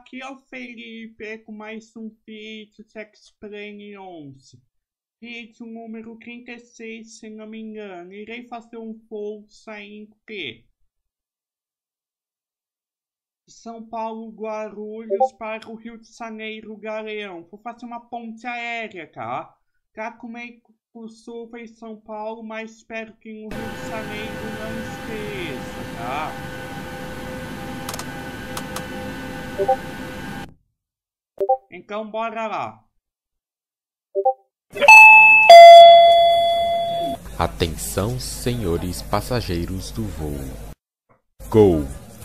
aqui é o Felipe com mais um vídeo de X-Plane 11. Vídeo número 36, se não me engano. Irei fazer um voo saindo de São Paulo, Guarulhos para o Rio de Janeiro, Galeão. Vou fazer uma ponte aérea, tá? Já comei curso em São Paulo, mas espero que no Rio de Janeiro não esqueça, tá? Então bora lá. Atenção, senhores passageiros do voo. Gol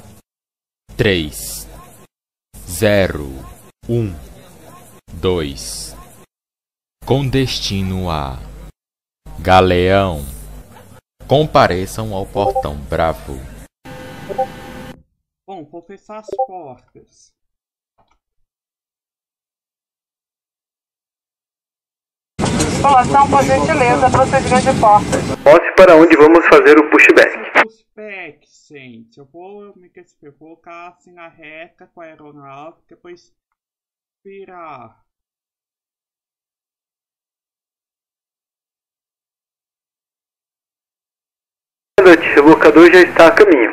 3 0 1 2 com destino a Galeão. Compareçam ao portão Bravo. Bom, vou fechar as portas. População, por gentileza, procedimento de portas. Mostre para onde vamos fazer o pushback. Pushback, gente. Eu vou colocar assim na reta com a aeronave, depois virar. O locador já está a caminho.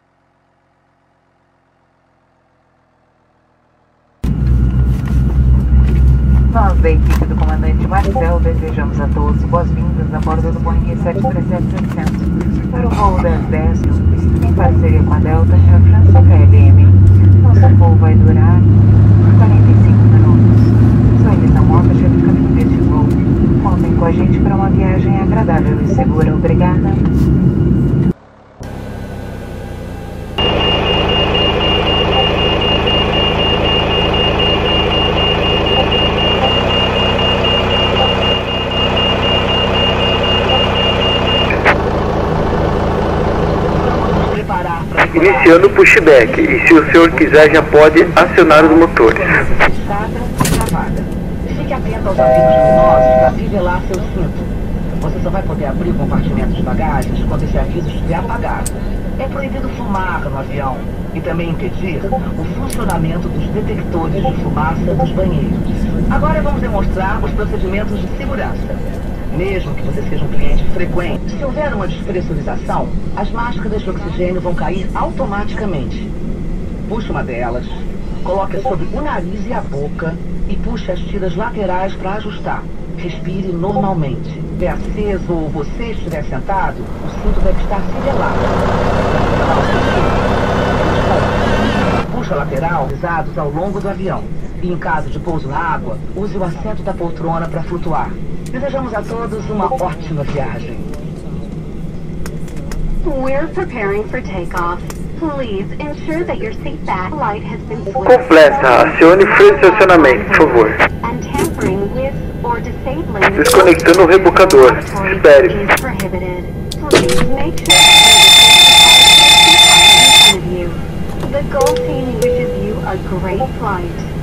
Nós, da equipe do comandante Marcel, desejamos a todos boas-vindas a bordo do Boeing 737-700 para o voo das 10 em parceria com a Delta Air France KLM. Nosso voo vai durar 45 minutos. Sua emissão moto chefe de caminho deste voo. Contem com a gente para uma viagem agradável e segura. Obrigada. Iniciando o pushback, e se o senhor quiser já pode acionar os motores. Fique atento aos avisos luminosos para fivelar seu cinto. Você só vai poder abrir o compartimento de bagagens quando esse aviso estiver apagado. É proibido fumar no avião e também impedir o funcionamento dos detectores de fumaça dos banheiros. Agora vamos demonstrar os procedimentos de segurança. Mesmo que você seja um cliente frequente, se houver uma despressurização, as máscaras de oxigênio vão cair automaticamente. Puxe uma delas, coloque-a sobre o nariz e a boca e puxe as tiras laterais para ajustar. Respire normalmente. Se estiver aceso ou você estiver sentado, o cinto deve estar fivelado. Puxe a lateral usados ao longo do avião. E em caso de pouso na água, use o assento da poltrona para flutuar. Desejamos a todos uma ótima viagem. We're preparing for takeoff. Please ensure that your seat back light has been switched. Completa, acione o freio de estacionamento, por favor. And tampering with or disabling Desconectando o rebocador. Espere. is prohibited. Please make sure that the in front of you. The Gulf team wishes you a great flight.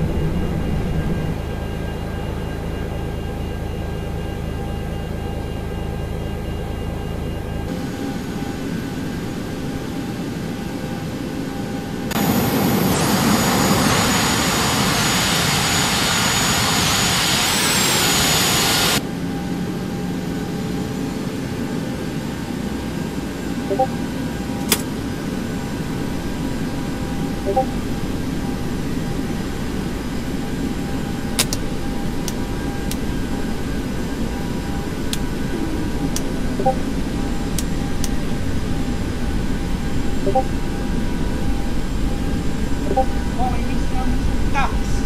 Bom, iniciamos o táxi.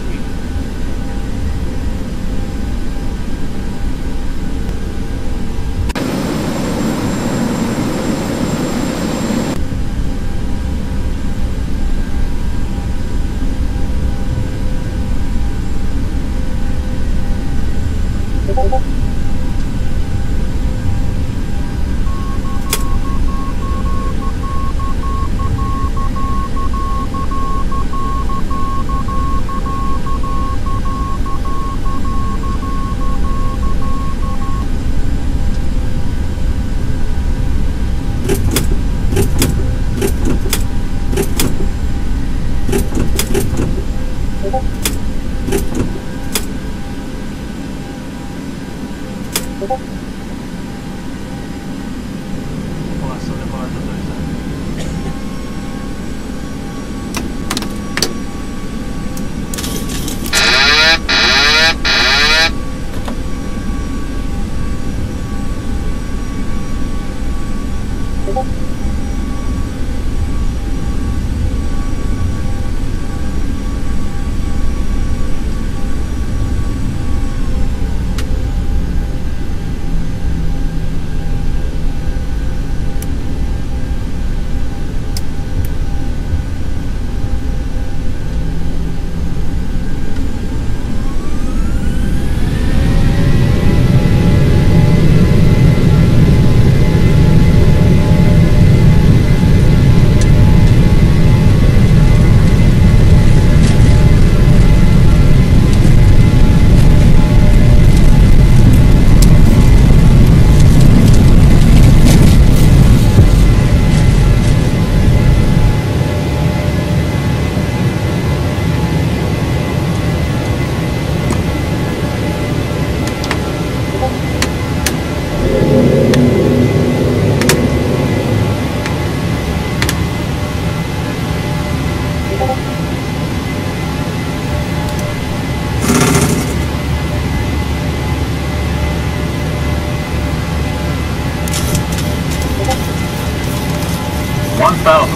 Paulo.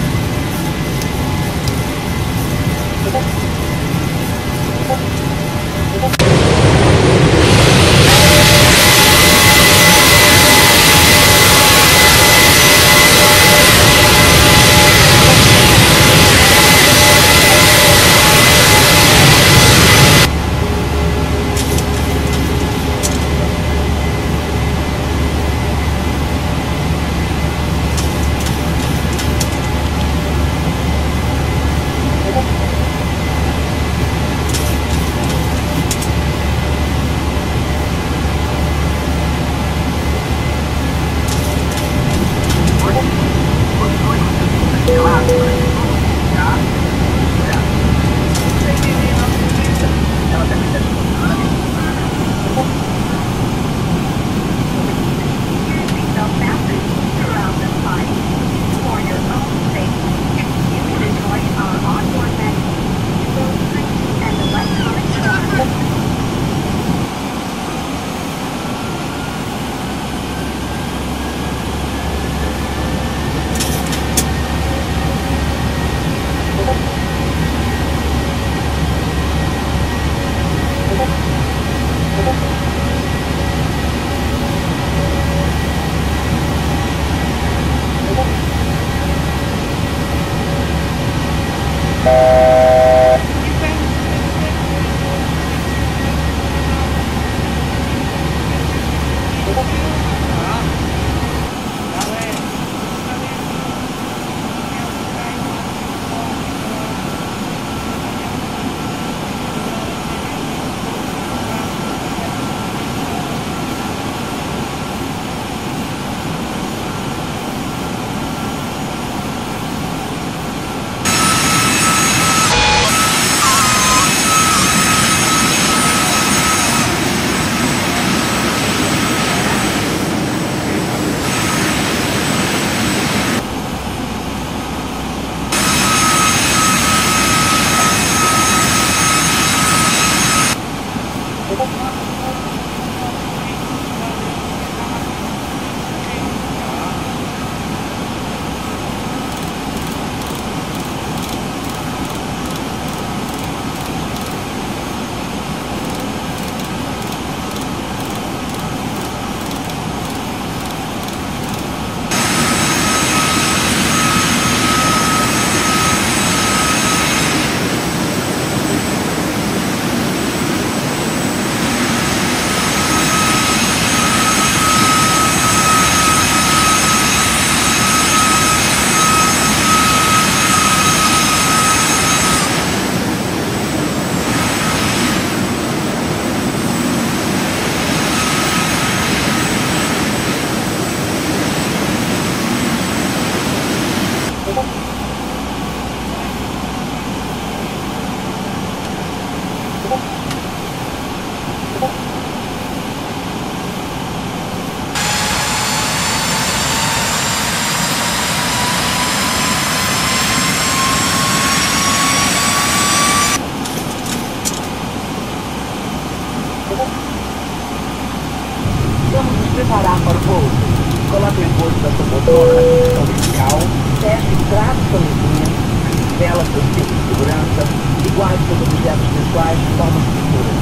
Vamos nos preparar para o pouso. Coloque o encosto da sua poltrona na posição vertical, feche e trave sua mesinha, vela seu cinto de segurança e guarde seus objetos pessoais de forma segura.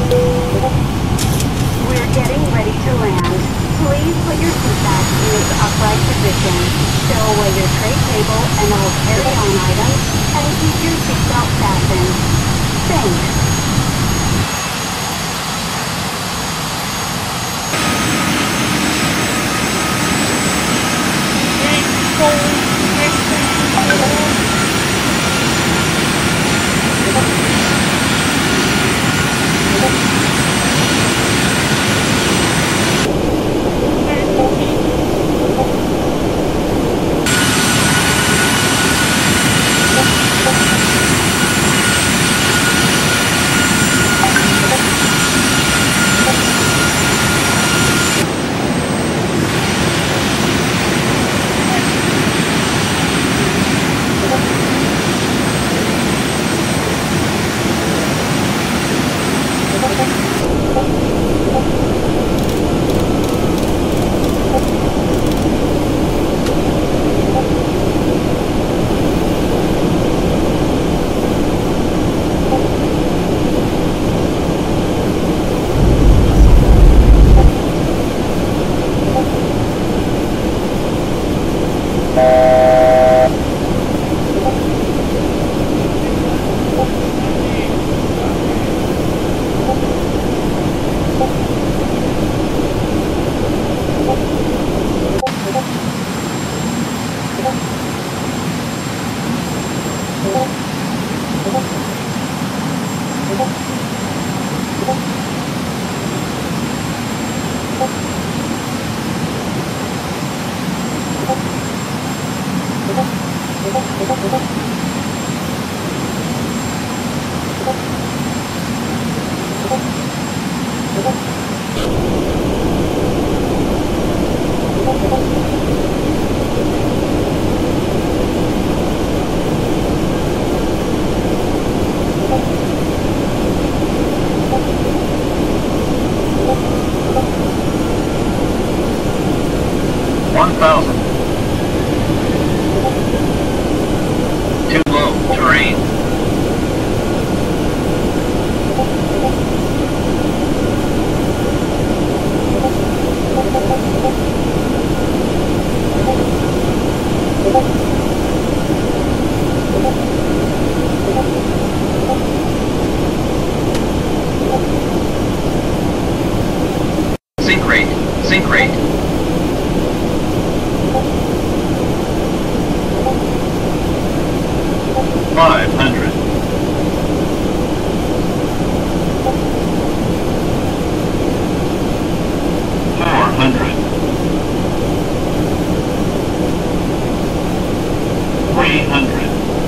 We're getting ready to land. Please put your seat back in its upright position. Stow away your tray table and all carry-on items, and keep your seatbelt fastened. Thanks. 12,000. Too low. Terrain. Sink rate. Sink rate. 500. 400. 300.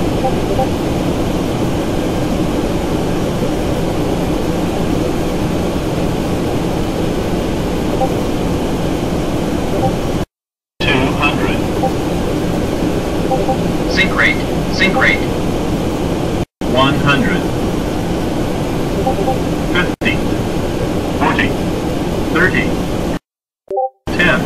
200. Sink rate. Sink rate. 100. 50. 40. 30. 10.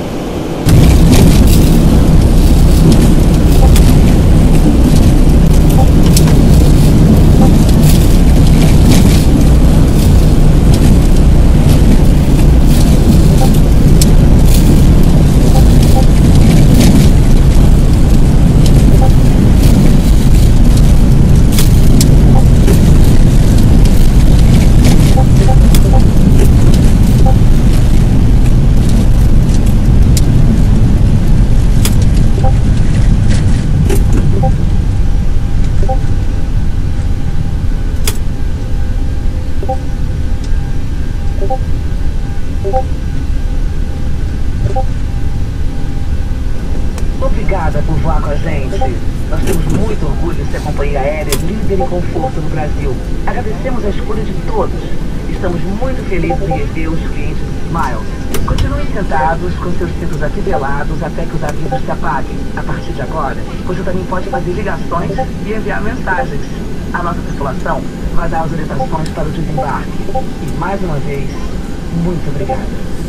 Obrigada por voar com a gente. Nós temos muito orgulho de ser a companhia aérea líder em conforto no Brasil. Agradecemos a escolha de todos. Estamos muito felizes em rever os clientes do Smiles. Continuem sentados com seus cintos afivelados até que os avisos se apaguem. A partir de agora, você também pode fazer ligações e enviar mensagens. A nossa tripulação vai dar as orientações para o desembarque. E mais uma vez, muito obrigada.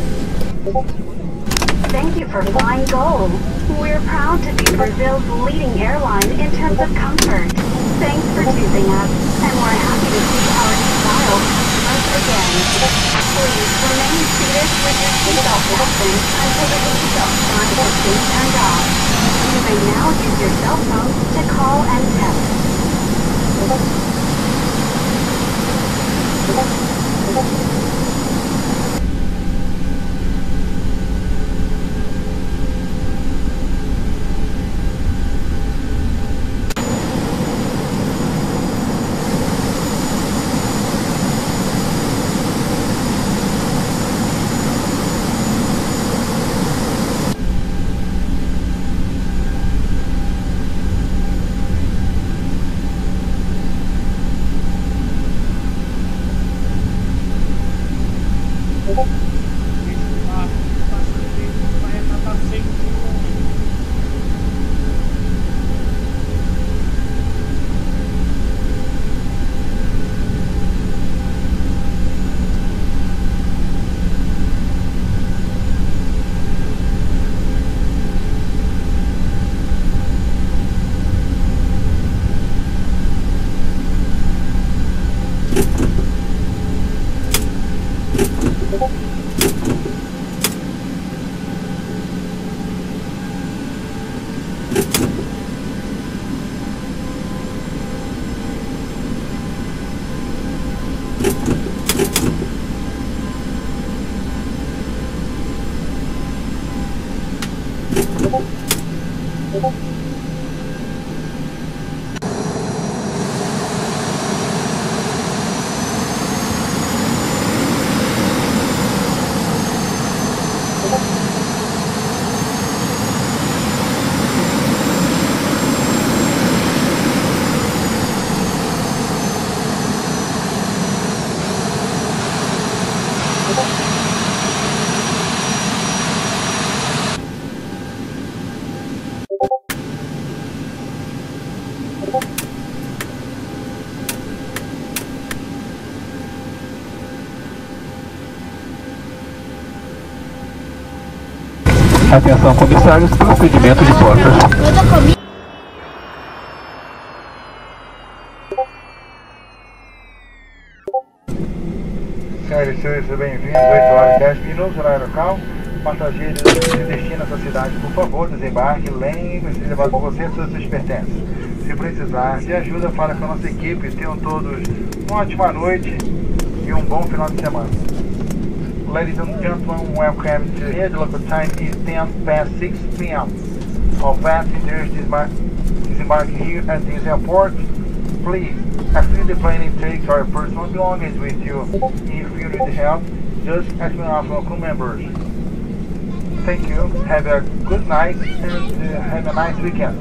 Thank you for flying Gol. We're proud to be Brazil's leading airline in terms of comfort. Thanks for choosing us, and we're happy to see our style once again. Please remain seated with your seatbelt fastened until the seatbelt sign has been turned off. You may now use your cell phone to call and text. Atenção, comissários, procedimento de portas. Senhoras e senhores, bem-vindos, 8h10, horário local. Passageiros que destinam a essa cidade, por favor, desembarque, lembre-se de levar com você todos os seus pertences. Se precisar de ajuda, fala com a nossa equipe. Tenham todos uma ótima noite e um bom final de semana. Ladies and gentlemen, welcome to here. The local time is 6 p.m. All passengers disembark here at this airport. Please, exit the plane and take your personal belongings with you. If you need help, just ask one of our crew members. Thank you, have a good night and have a nice weekend.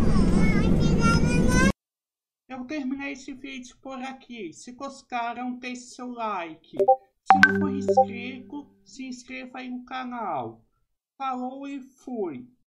Eu terminei esse vídeo por aqui. Se gostaram, deixe seu like. Se não for inscrito, se inscreva aí no canal. Falou e fui!